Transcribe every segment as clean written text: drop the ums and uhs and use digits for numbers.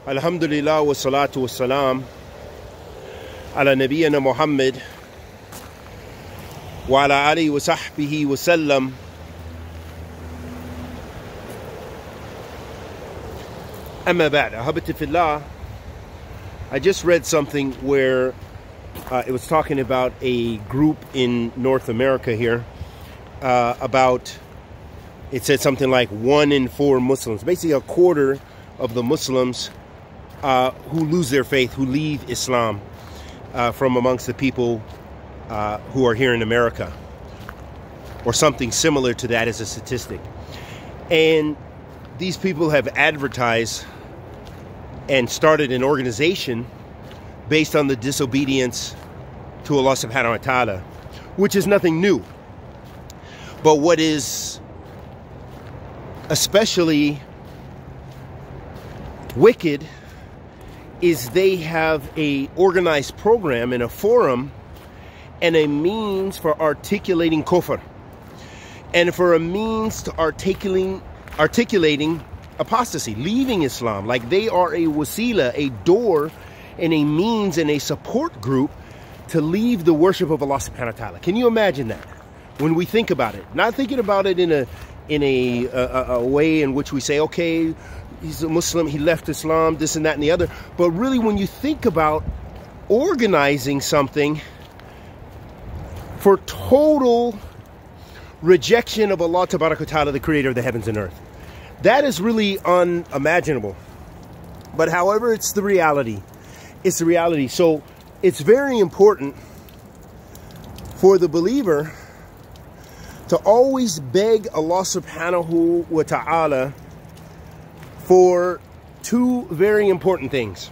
Alhamdulillah wa salatu wa salam ala nabiyyina Muhammad wa ala alihi wa sahbihi wa sallam. Amma ba'd. Ahabati fillah. I just read something where it was talking about a group in North America here it said something like 1 in 4 Muslims, basically a quarter of the Muslims who lose their faith, who leave Islam from amongst the people who are here in America, or something similar to that as a statistic. And these people have advertised and started an organization based on the disobedience to Allah subhanahu wa ta'ala, which is nothing new. But what is especially wicked is they have a organized program and a forum and a means for articulating kufr, and for a means to articulating apostasy, leaving Islam. Like they are a wasila, a door and a means and a support group to leave the worship of Allah subhanahu wa ta'ala. Can you imagine that? When we think about it, not thinking about it in a way in which we say, okay, he's a Muslim, he left Islam, this and that and the other. But really, when you think about organizing something for total rejection of Allah tabarak wa ta'ala, the creator of the heavens and earth, that is really unimaginable. But however, it's the reality. It's the reality. So it's very important for the believer to always beg Allah subhanahu wa ta'ala for two very important things.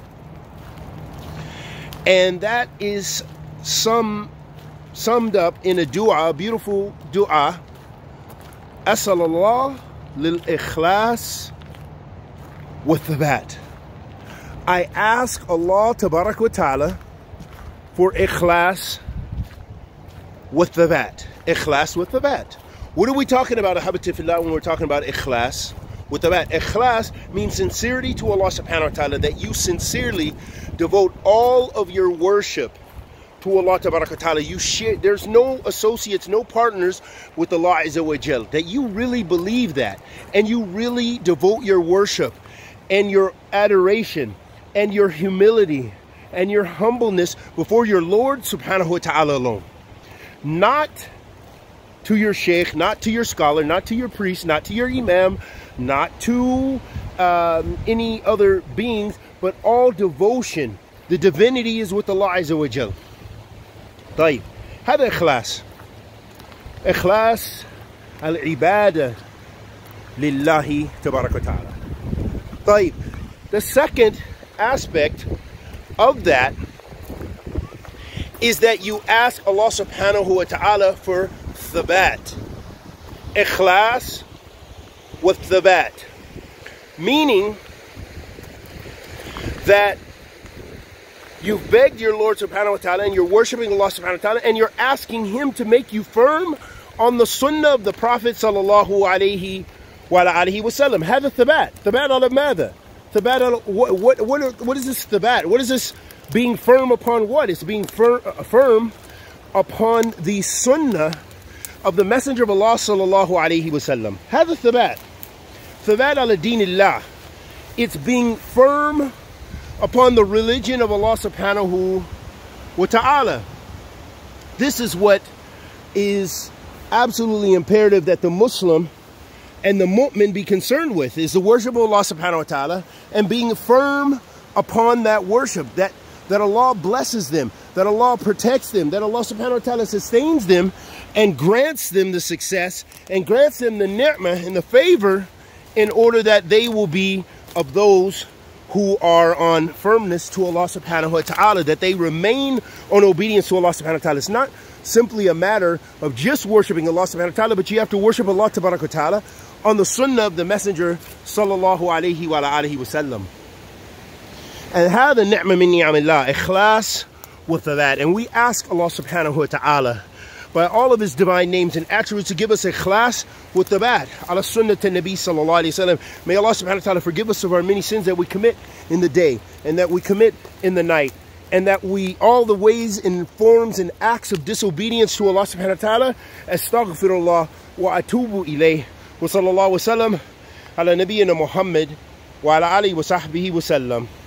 And that is summed up in a dua, a beautiful dua. As'alullah lil ikhlas wa thabat. I ask Allah tabarak wa ta'ala for ikhlas wa thabat. Ikhlas with thabat. What are we talking about, ahabati fillah, when we're talking about ikhlas with thabat? Ikhlas means sincerity to Allah subhanahu wa ta'ala, that you sincerely devote all of your worship to Allah tabarak wa ta'ala. You share, there's no associates, no partners with Allah azza wa jal. That you really believe that, and you really devote your worship and your adoration and your humility and your humbleness before your Lord subhanahu wa ta'ala alone. Not to your sheikh, not to your scholar, not to your priest, not to your imam, not to any other beings, but all devotion. The divinity is with Allah azza wa jal. طيب هذا إخلاص. إخلاص العبادة لله تبارك وتعالى. طيب, the second aspect of that is that you ask Allah subhanahu wa ta'ala for thabat. Ikhlas with thabat. Meaning that you've begged your Lord subhanahu wa ta'ala and you're worshiping Allah subhanahu wa ta'ala and you're asking Him to make you firm on the sunnah of the Prophet sallallahu alayhi wa alihi wa sallam. Hada thabat. Thabat ala mada? Thabat ala, what is this thabat? What is this being firm upon what? It's being firm upon the sunnah of the Messenger of Allah sallallahu alayhi wa sallam. Hada thabat. Thabat ala dinillah. It's being firm upon the religion of Allah subhanahu wa ta'ala. This is what is absolutely imperative that the Muslim and the mu'min be concerned with, is the worship of Allah subhanahu wa ta'ala and being firm upon that worship, that Allah blesses them, that Allah protects them, that Allah subhanahu wa ta'ala sustains them and grants them the success and grants them the ni'mah and the favor, in order that they will be of those who are on firmness to Allah subhanahu wa ta'ala, that they remain on obedience to Allah subhanahu wa ta'ala. It's not simply a matter of just worshiping Allah subhanahu wa ta'ala, but you have to worship Allah tabarak wa ta'ala on the sunnah of the Messenger sallallahu alayhi wa alihi wa sallam. And هذا النعمة من نعم الله, ikhlas with that. And we ask Allah subhanahu wa ta'ala by all of his divine names and attributes to give us a ikhlas with the bad. Ala sunnah to Nabi sallallahu alayhi wa sallam. May Allah subhanahu wa ta'ala forgive us of our many sins that we commit in the day and that we commit in the night. And that all the ways and forms and acts of disobedience to Allah subhanahu wa ta'ala, astaghfirullah wa atubu ilayh. Wa sallallahu wa sallam ala nabiyyina Muhammad wa ala alihi wa sahbihi wa sallam.